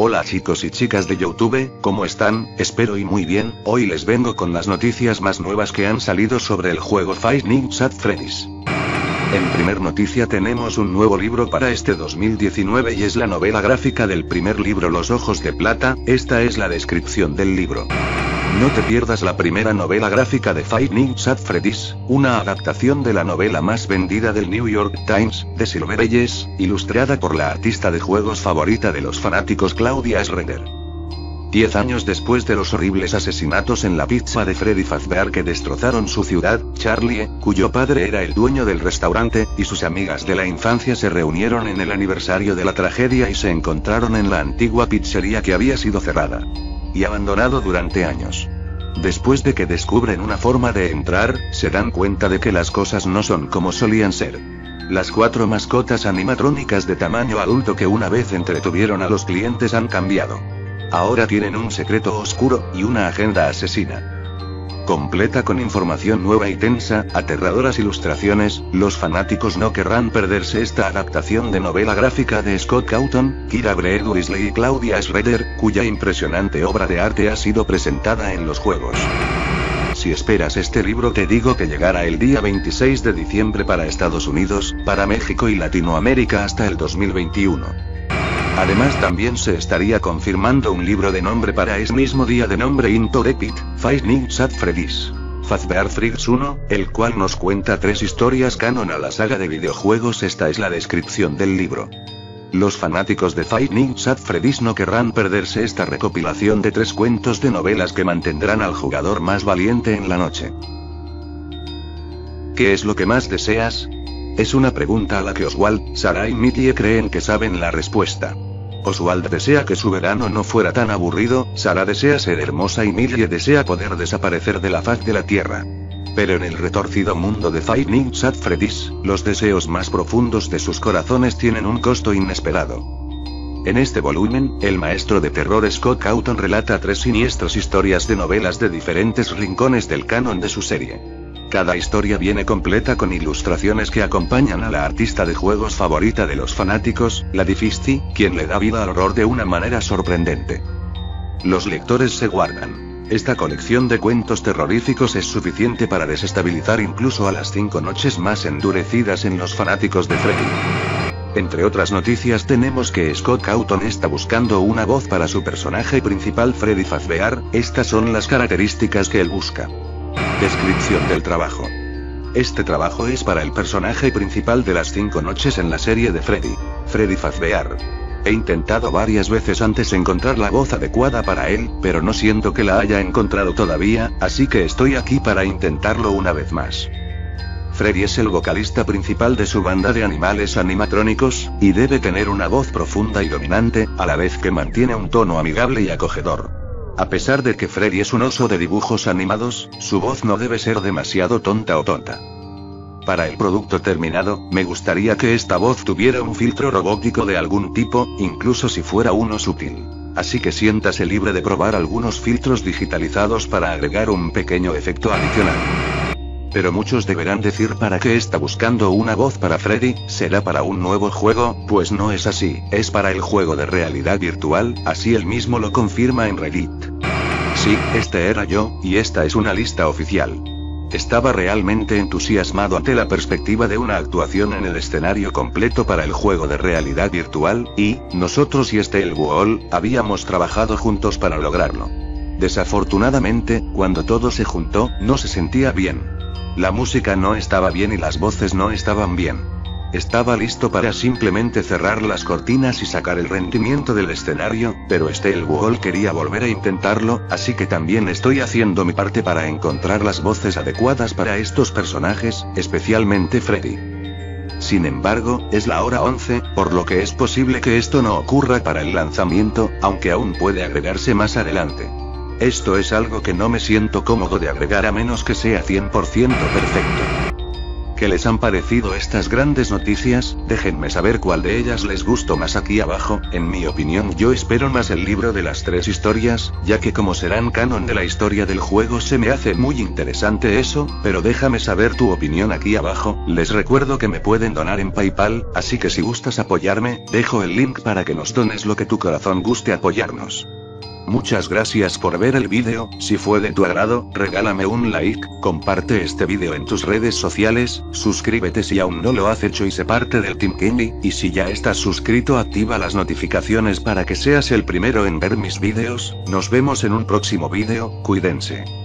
Hola chicos y chicas de YouTube, ¿cómo están? Espero y muy bien. Hoy les vengo con las noticias más nuevas que han salido sobre el juego Five Nights at Freddy's. En primer noticia tenemos un nuevo libro para este 2019 y es la novela gráfica del primer libro Los Ojos de Plata. Esta es la descripción del libro. No te pierdas la primera novela gráfica de Five Nights at Freddy's, una adaptación de la novela más vendida del New York Times, de Silver Ages, ilustrada por la artista de juegos favorita de los fanáticos Claudia Schrader. 10 años después de los horribles asesinatos en la pizza de Freddy Fazbear que destrozaron su ciudad, Charlie, cuyo padre era el dueño del restaurante, y sus amigas de la infancia se reunieron en el aniversario de la tragedia y se encontraron en la antigua pizzería que había sido cerrada y abandonado durante años. Después de que descubren una forma de entrar, se dan cuenta de que las cosas no son como solían ser. Las 4 mascotas animatrónicas de tamaño adulto que una vez entretuvieron a los clientes han cambiado. Ahora tienen un secreto oscuro, y una agenda asesina. Completa con información nueva y tensa, aterradoras ilustraciones, los fanáticos no querrán perderse esta adaptación de novela gráfica de Scott Cawthon, Kira Breed Weasley y Claudia Schrader, cuya impresionante obra de arte ha sido presentada en los juegos. Si esperas este libro te digo que llegará el día 26 de diciembre para Estados Unidos, para México y Latinoamérica hasta el 2021. Además también se estaría confirmando un libro de nombre para ese mismo día de nombre Into the Pit, Five Nights at Freddy's. Fazbear Friends 1, el cual nos cuenta 3 historias canon a la saga de videojuegos. Esta es la descripción del libro. Los fanáticos de Five Nights at Freddy's no querrán perderse esta recopilación de 3 cuentos de novelas que mantendrán al jugador más valiente en la noche. ¿Qué es lo que más deseas? Es una pregunta a la que Oswald, Sarah y Millie creen que saben la respuesta. Oswald desea que su verano no fuera tan aburrido, Sarah desea ser hermosa y Millie desea poder desaparecer de la faz de la tierra. Pero en el retorcido mundo de Five Nights at Freddy's, los deseos más profundos de sus corazones tienen un costo inesperado. En este volumen, el maestro de terror Scott Cawthon relata 3 siniestras historias de novelas de diferentes rincones del canon de su serie. Cada historia viene completa con ilustraciones que acompañan a la artista de juegos favorita de los fanáticos, Lady Fisty, quien le da vida al horror de una manera sorprendente. Los lectores se guardan. Esta colección de cuentos terroríficos es suficiente para desestabilizar incluso a las 5 noches más endurecidas en los fanáticos de Freddy. Entre otras noticias tenemos que Scott Cawthon está buscando una voz para su personaje principal Freddy Fazbear. Estas son las características que él busca. Descripción del trabajo. Este trabajo es para el personaje principal de las 5 noches en la serie de Freddy Fazbear. He intentado varias veces antes encontrar la voz adecuada para él, pero no siento que la haya encontrado todavía, así que estoy aquí para intentarlo una vez más. Freddy es el vocalista principal de su banda de animales animatrónicos, y debe tener una voz profunda y dominante, a la vez que mantiene un tono amigable y acogedor. A pesar de que Freddy es un oso de dibujos animados, su voz no debe ser demasiado tonta o tonta. Para el producto terminado, me gustaría que esta voz tuviera un filtro robótico de algún tipo, incluso si fuera uno sutil. Así que siéntase libre de probar algunos filtros digitalizados para agregar un pequeño efecto adicional. Pero muchos deberán decir ¿para qué está buscando una voz para Freddy? ¿Será para un nuevo juego? Pues no es así, es para el juego de realidad virtual, así él mismo lo confirma en Reddit. Sí, este era yo, y esta es una lista oficial. Estaba realmente entusiasmado ante la perspectiva de una actuación en el escenario completo para el juego de realidad virtual, y, nosotros y el Wall, habíamos trabajado juntos para lograrlo. Desafortunadamente, cuando todo se juntó, no se sentía bien. La música no estaba bien y las voces no estaban bien. Estaba listo para simplemente cerrar las cortinas y sacar el rendimiento del escenario, pero Wall quería volver a intentarlo, así que también estoy haciendo mi parte para encontrar las voces adecuadas para estos personajes, especialmente Freddy. Sin embargo, es la hora 11, por lo que es posible que esto no ocurra para el lanzamiento, aunque aún puede agregarse más adelante. Esto es algo que no me siento cómodo de agregar a menos que sea 100% perfecto. ¿Qué les han parecido estas grandes noticias? Déjenme saber cuál de ellas les gustó más aquí abajo. En mi opinión, yo espero más el libro de las 3 historias, ya que como serán canon de la historia del juego se me hace muy interesante eso, pero déjame saber tu opinión aquí abajo. Les recuerdo que me pueden donar en PayPal, así que si gustas apoyarme, dejo el link para que nos dones lo que tu corazón guste apoyarnos. Muchas gracias por ver el vídeo. Si fue de tu agrado, regálame un like, comparte este vídeo en tus redes sociales, suscríbete si aún no lo has hecho y sé parte del Team Kenny, y si ya estás suscrito activa las notificaciones para que seas el primero en ver mis vídeos. Nos vemos en un próximo vídeo, cuídense.